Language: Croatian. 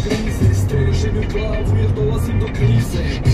krize, strežem u glavu jer dolazim do krize.